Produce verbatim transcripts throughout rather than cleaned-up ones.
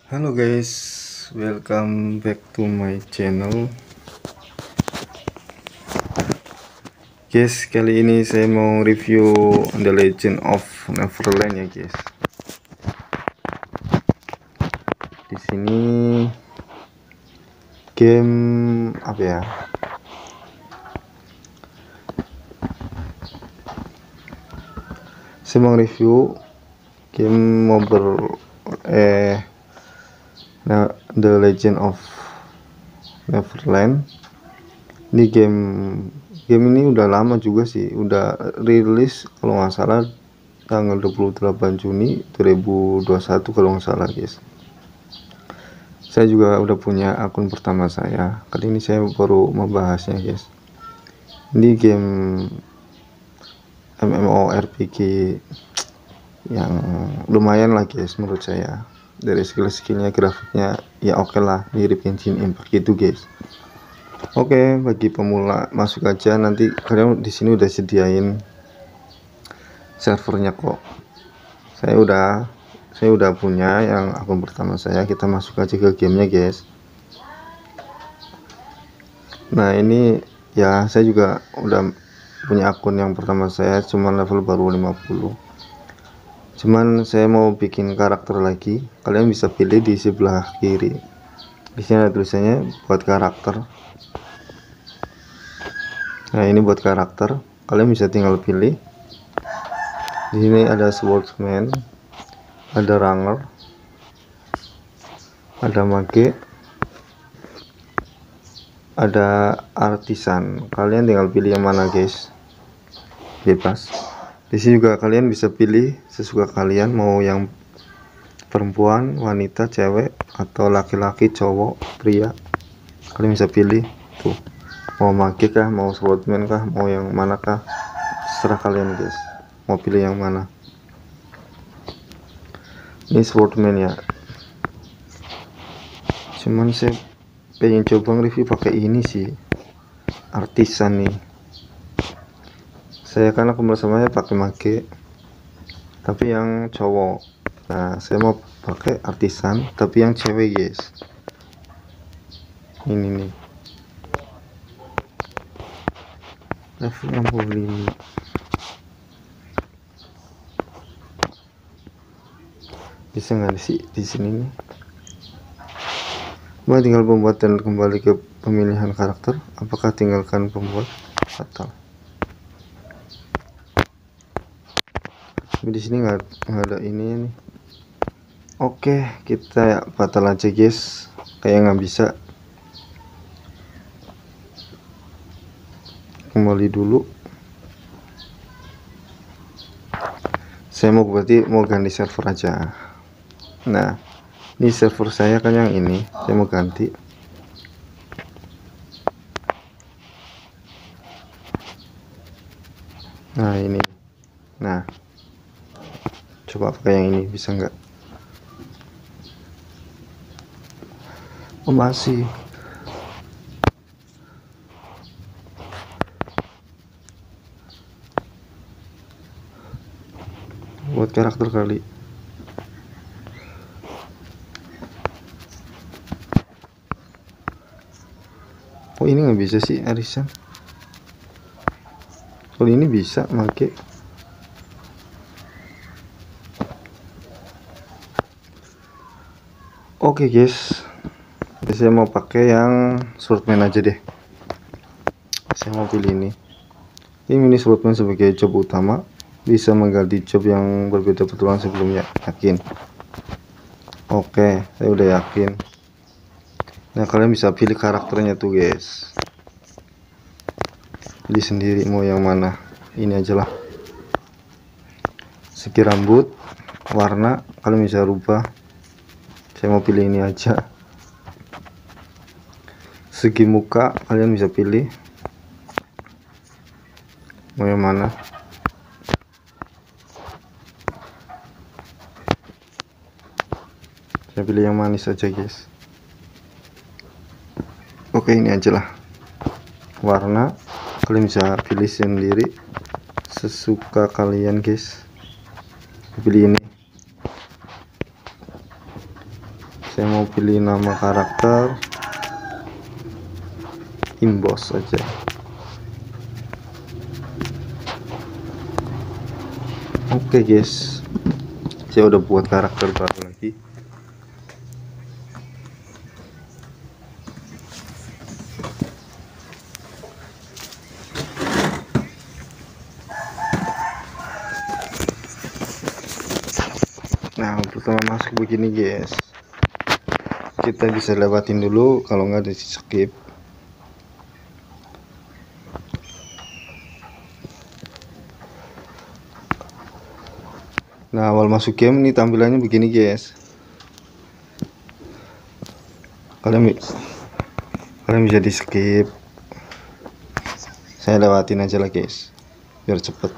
Halo guys, welcome back to my channel. Guys, kali ini saya mau review The Legend of Neverland ya guys. Di sini game apa ya? Saya mau review game mobile eh Nah, The Legend of Neverland. Ini game game ini udah lama juga sih, udah rilis kalau nggak salah tanggal dua puluh delapan Juni dua ribu dua puluh satu kalau nggak salah guys. Saya juga udah punya akun pertama saya. Kali ini saya baru membahasnya guys. Ini game MMORPG yang lumayan lah guys menurut saya. Dari skill-skillnya, grafiknya ya oke okay lah, mirip Genshin Impact gitu guys. Oke, okay, bagi pemula masuk aja, nanti kalian di sini udah sediain servernya kok. Saya udah saya udah punya yang akun pertama saya. Kita masuk aja ke gamenya guys. Nah ini ya, saya juga udah punya akun yang pertama saya, cuman level baru lima puluh. Cuman saya mau bikin karakter lagi. Kalian bisa pilih di sebelah kiri. Di sini ada tulisannya buat karakter. Nah ini buat karakter. Kalian bisa tinggal pilih. Di sini ada swordsman, ada ranger, ada mage, ada artisan. Kalian tinggal pilih yang mana guys. Bebas. Di sini juga kalian bisa pilih sesuka kalian, mau yang perempuan, wanita, cewek, atau laki-laki, cowok, pria. Kalian bisa pilih tuh, mau mage kah, mau swordman kah, mau yang mana kah, terserah kalian guys, mau pilih yang mana. Ini swordman ya, cuman saya pengen coba review pakai ini sih, artisan nih. Saya kan aku bersamanya pakai mage tapi yang cowok. Nah saya mau pakai artisan tapi yang cewek guys. Ini nih level enam puluh lima. Bisa nggak sih di sini nih? Mau tinggal membuat dan kembali ke pemilihan karakter. Apakah tinggalkan pembuat atau di sini nggak ada ini nih. Oke, kita batal aja guys, kayak nggak bisa. Kembali dulu. Saya mau berarti mau ganti server aja. Nah ini server saya kan yang ini, saya mau ganti. Nah ini, nah coba pakai yang ini, bisa nggak? Oh masih. Buat karakter kali. Oh ini nggak bisa sih arisan. Kalau ini bisa make. Oke okay guys, saya mau pakai yang swordman aja deh. Saya mau pilih ini. Ini mini swordman sebagai job utama, bisa mengganti job yang berbeda petualang sebelumnya. Yakin? Oke, saya udah yakin. Nah kalian bisa pilih karakternya tuh guys, pilih sendiri mau yang mana. Ini aja lah. Segi rambut, warna kalian bisa rubah. Saya mau pilih ini aja. Segi muka kalian bisa pilih mau yang mana. Saya pilih yang manis aja guys. Oke ini aja lah. Warna kalian bisa pilih sendiri sesuka kalian guys. Pilih ini. Saya mau pilih nama karakter Imboss saja. Oke guys, saya udah buat karakter baru lagi. Nah, pertama masuk begini guys, kita bisa lewatin dulu, kalau nggak di skip. Nah, awal masuk game ini tampilannya begini guys. Kalian kalian bisa di skip. Saya lewatin aja lah guys, biar cepet.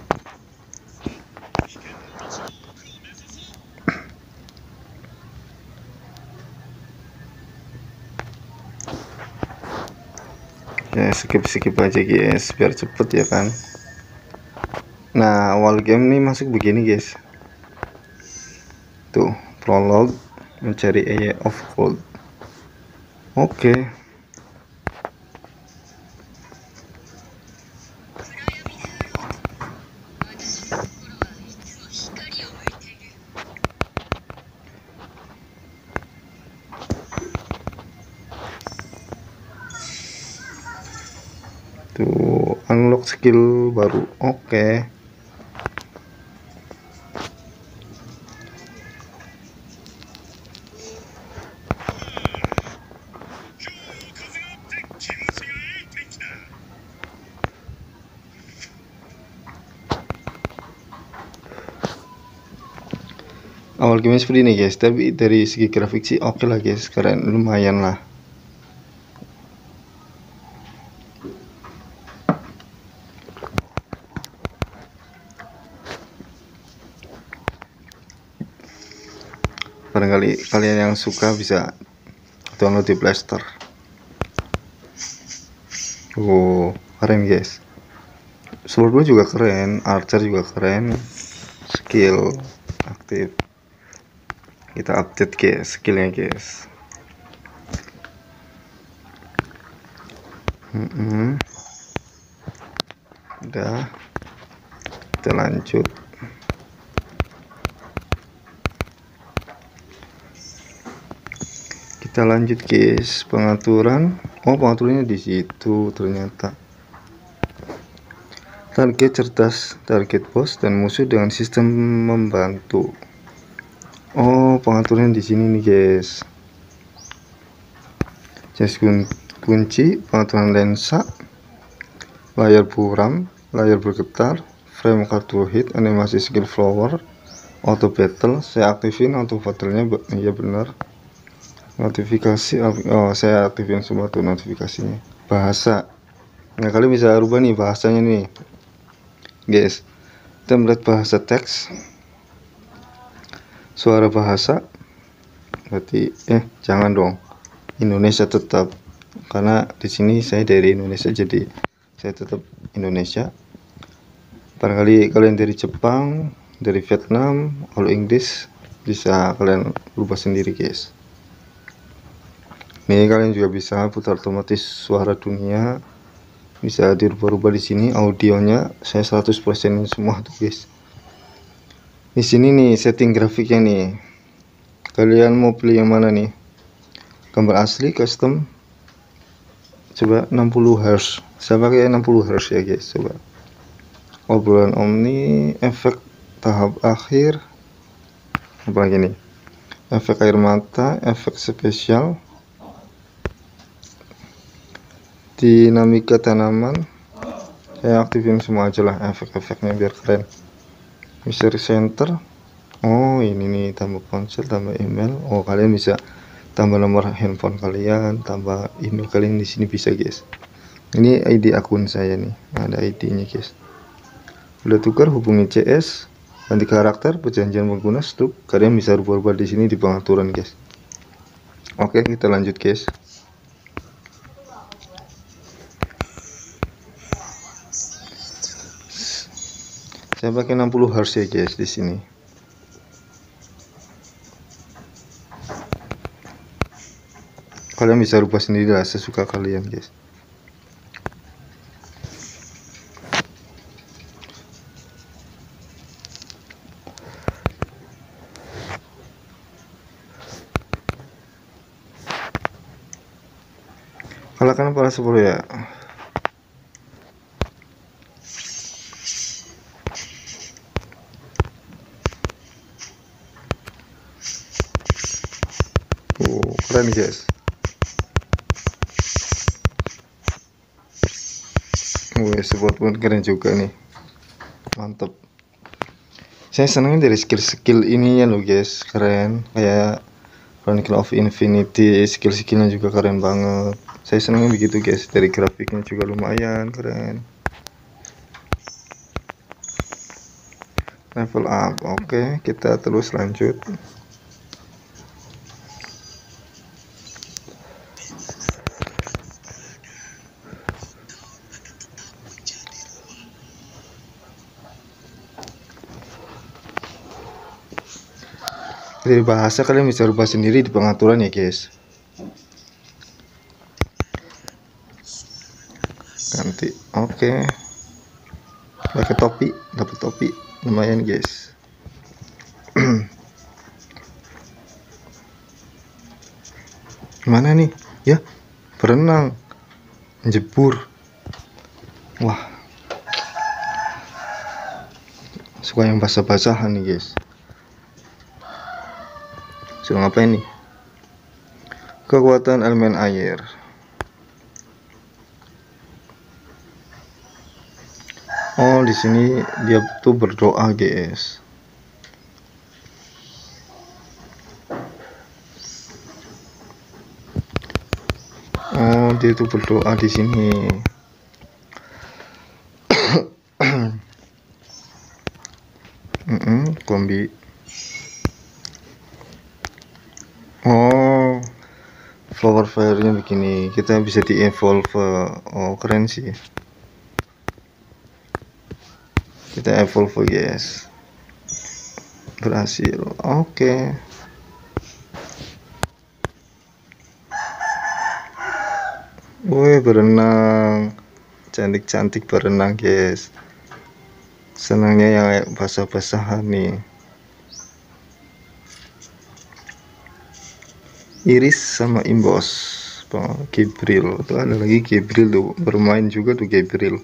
Ya skip skip aja guys, biar cepet ya kan. Nah, awal game nih masuk begini guys. Tuh, prolog mencari Eye of Gold. Oke. Tuh, unlock skill baru. Oke. Awal game seperti ini guys, tapi dari segi grafik sih oke lah guys, keren, lumayan lah. Barangkali kalian yang suka bisa download di Play Store. Oh, keren guys. Swordnya juga keren, archer juga keren, skill aktif. Kita update guys skillnya guys. mm -hmm. Udah, kita lanjut. Kita lanjut guys, pengaturan. Oh, pengaturannya di situ ternyata. Target cerdas, target bos dan musuh dengan sistem membantu. Oh, pengaturan di sini nih guys. Jas kunci, pengaturan lensa, layar buram, layar bergetar, frame kartu hit, animasi skill flower, auto battle. Saya aktifin auto battle-nya, iya benar. Notifikasi, oh saya aktifin semua tuh notifikasinya. Bahasa, nah kalian bisa rubah nih bahasanya nih guys. Template bahasa teks, suara bahasa, berarti eh jangan dong, Indonesia tetap, karena di sini saya dari Indonesia jadi saya tetap Indonesia. Barangkali kalian dari Jepang, dari Vietnam, all English, bisa kalian rubah sendiri guys. Ini kalian juga bisa putar otomatis suara dunia, bisa dirubah-rubah di sini. Audionya saya seratus persen semua tuh guys. Di sini nih setting grafiknya nih. Kalian mau pilih yang mana nih? Gambar asli, custom. Coba enam puluh hertz. Saya pakai enam puluh hertz ya guys, coba. Obrolan omni, efek tahap akhir. Apa lagi nih? Efek air mata, efek spesial, dinamika tanaman. Saya aktifin semua aja lah efek-efeknya biar keren. Mystery center. Oh, ini nih tambah ponsel, tambah email. Oh, kalian bisa tambah nomor handphone kalian, tambah email kalian di sini bisa guys. Ini I D akun saya nih, ada I D-nya guys. Udah tukar, hubungi C S, ganti karakter, perjanjian pengguna, stop. Kalian bisa rubah-rubah di sini di pengaturan guys. Oke, kita lanjut guys. Saya pakai enam puluh hertz ya guys di sini. Kalian bisa rubah sendiri lah sesuka kalian guys. Kalahkan para sepuluh ya. Oh, keren guys. Wih, support pun keren juga nih. Mantap. Saya senangnya dari skill-skill ini ya loh guys, keren. Kayak Chronicle of Infinity, skill-skillnya juga keren banget. Saya senangnya begitu guys. Dari grafiknya juga lumayan keren. Level up, oke, kita terus lanjut. Dari bahasa kalian bisa rubah sendiri di pengaturan ya guys. Ganti, oke. Pakai topi, dapat topi, lumayan guys. Mana nih? Ya, berenang, jebur. Wah, suka yang basah-basahan nih guys. Sudah ngapain nih? Kekuatan elemen air. Oh, di sini dia tuh berdoa, guys. Oh, dia tuh berdoa di sini. mm -mm, kombi. Oh, flower fire-nya begini. Kita bisa di-evolve. Oh, keren sih. Kita evolve, guys. Berhasil. Oke. Okay. Woi, berenang. Cantik-cantik berenang, guys. Senangnya yang kayak basah-basahan nih. Iris sama Imbos. Oh, Gabriel. Tuh ada lagi Gabriel tuh. Bermain juga tuh Gabriel.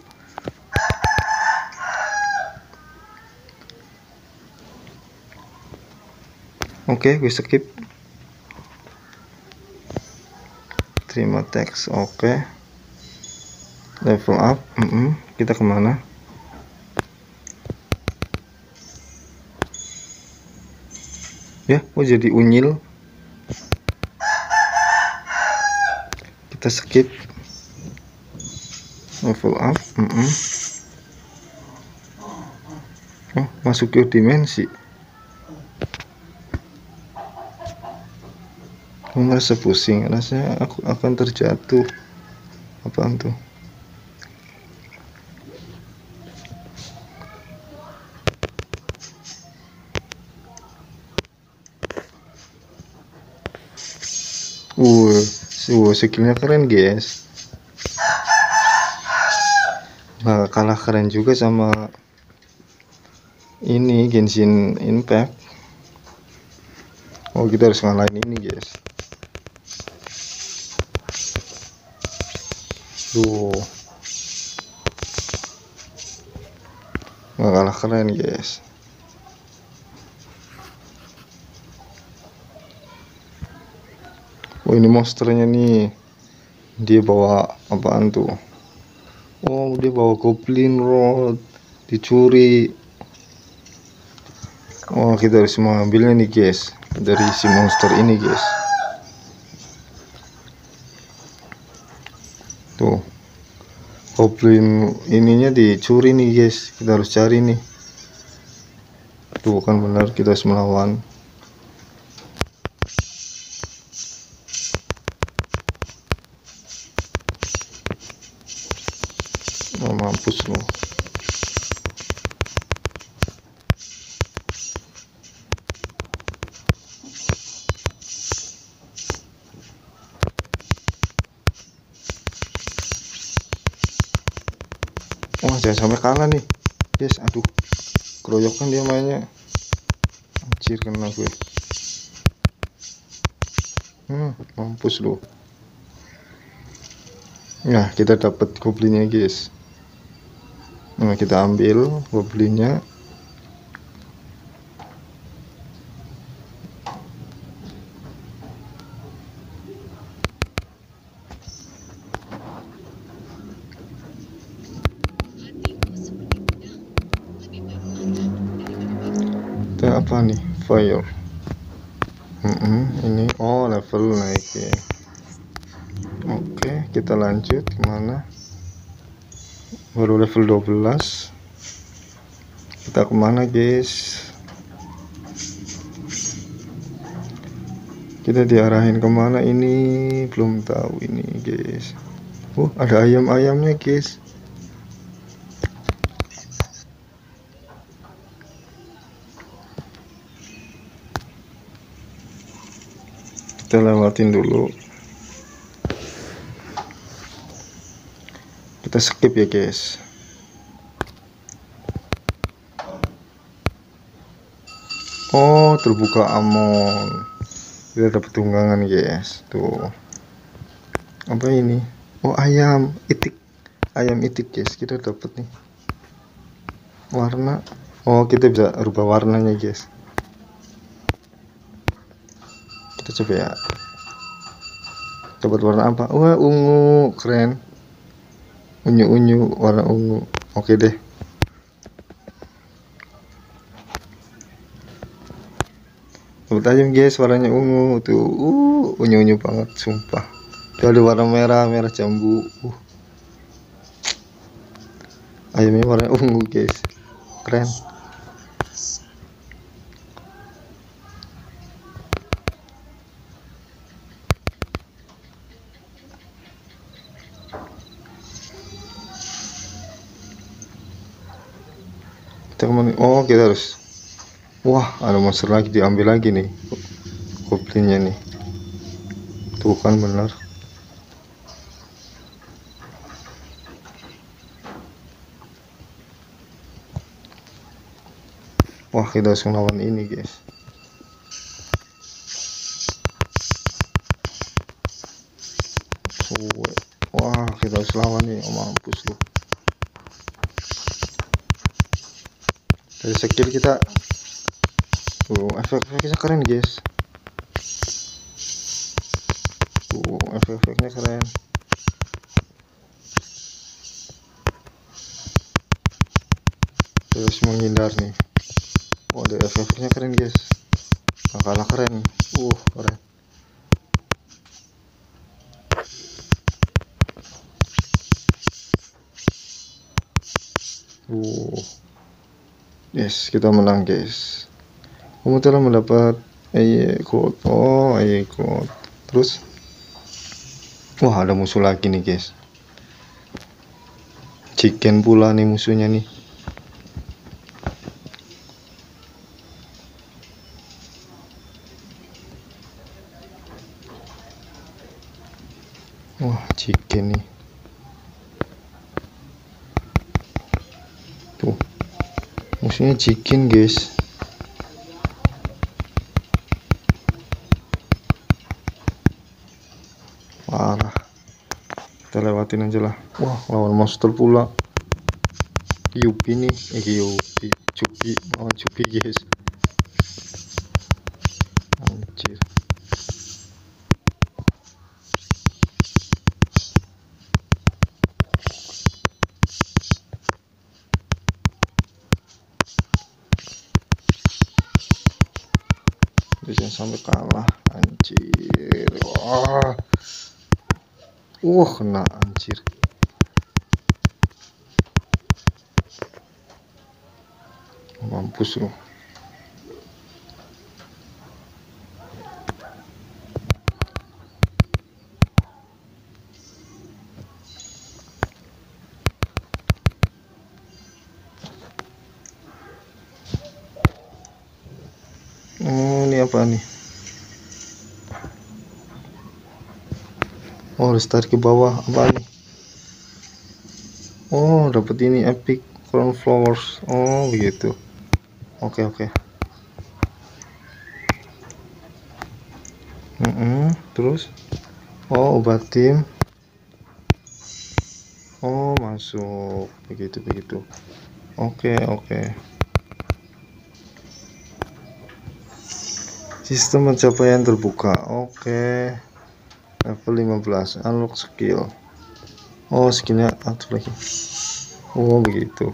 Oke, okay, gue skip. Terima teks. Oke. Okay. Level up. Mm -mm. Kita kemana? Ya, oh jadi unyil. Kita skip. Level up. Mm -mm. Oh, masuk ke dimensi. Aku merasa pusing, rasanya aku akan terjatuh. Apaan tuh? Uh, uh skillnya keren guys. Nah, kalah keren juga sama ini Genshin Impact. Oh, kita harus ngalahin ini guys. Duh, nggak kalah keren guys. Oh, ini monsternya nih. Dia bawa apaan tuh? Oh, dia bawa goblin rod. Dicuri. Oh, kita harus mengambilnya nih guys. Dari si monster ini guys. Tuh, goblin ininya dicuri nih guys. Kita harus cari nih. Tuh kan benar, kita harus melawan. Oh, mampus loh. jangan sampai kalah nih guys. Aduh, keroyokan dia mainnya, anjir kena gue. Hmm, mampus lu. Nah, kita dapat goblinnya guys. Nah, kita ambil goblinnya. Kita apa nih? Fire. Hmm, ini oh level naik ya. Oke, kita lanjut kemana? Baru level dua belas. Kita kemana guys? Kita diarahin kemana ini? Belum tahu ini guys. Uh, ada ayam-ayamnya guys. Kita lewatin dulu. Kita skip ya guys. Oh, terbuka Amon. Kita dapat tunggangan guys. Tuh. Apa ini? Oh, ayam itik. Ayam itik guys. Kita dapat nih. Warna. Oh, kita bisa rubah warnanya guys. Kita coba ya. Dapat warna apa? Wah, ungu, keren. Unyu-unyu, warna ungu. Oke deh. Dapat ayam guys, warnanya ungu tuh. Uh, unyu-unyu banget, sumpah. Tuh ada warna merah, merah jambu. Uh. Ayamnya warna ungu guys. Keren. Kita kemana? Oh, kita harus. Wah, ada monster lagi, diambil lagi nih goblinnya nih. Tuh kan benar. Wah, kita harus ngelawan ini guys. Wah, kita harus lawan nih. Oh, mampus lu. Dari skill kita. Tuh, efek-efeknya keren guys. Tuh, efek-efeknya keren. Terus menghindar nih. Oh, ada efek-efeknya keren guys. Gak kalah keren. Uh, keren. Uh, yes, kita menang guys. Kamu telah mendapat A I code. Oh, A I code. Terus, wah ada musuh lagi nih guys. Chicken pula nih musuhnya nih. Wah, chicken nih. Tuh, musuhnya chicken guys. Parah. Kita lewatin aja lah. Wah, lawan monster pula. Yupi nih, eh Yupi, Cupi, lawan Cupi guys. Anjir. Jangan sampai kalah, anjir. Wah. Wah, kena anjir. Mampus loh. Oh, ini apa nih? Oh, harus tarik ke bawah. Apa nih? Oh, dapat ini epic crown flowers. Oh, begitu. Oke, oke. Mm -mm, terus oh, obat tim. Oh, masuk. Begitu, begitu. Oke, oke. Sistem pencapaian terbuka. Oke. Level lima belas. Unlock skill. Oh, skillnya aktif lagi. Oh, begitu.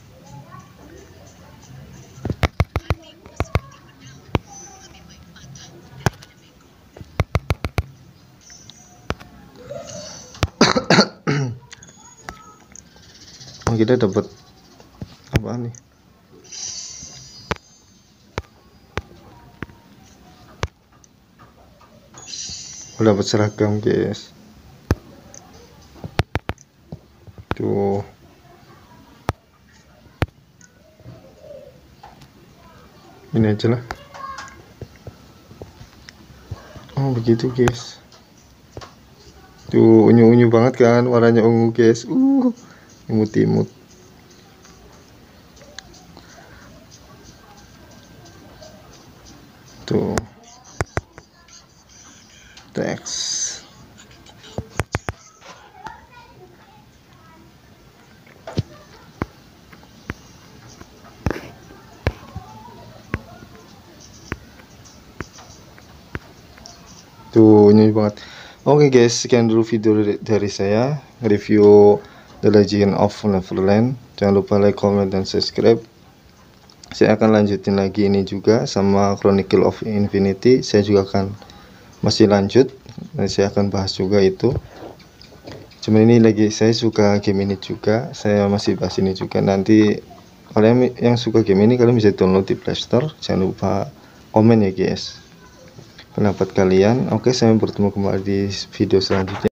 Oh, kita dapat apa nih? Oh, dapat seragam, guys. Tuh. Ini aja lah. Oh, begitu, guys. Tuh, unyu-unyu banget kan, warnanya ungu, guys. Uh, imut-imut. Tuh. Teks. Tuh, unyu banget. Oke, guys, sekian dulu video dari, dari saya review The Legend of Neverland. Jangan lupa like, comment, dan subscribe. Saya akan lanjutin lagi ini juga sama Chronicle of Infinity. Saya juga akan masih lanjut dan saya akan bahas juga itu. Cuman ini lagi saya suka game ini juga. Saya masih bahas ini juga. Nanti kalian yang suka game ini kalian bisa download di Play Store. Jangan lupa komen ya, guys, pendapat kalian. Oke, saya bertemu kembali di video selanjutnya.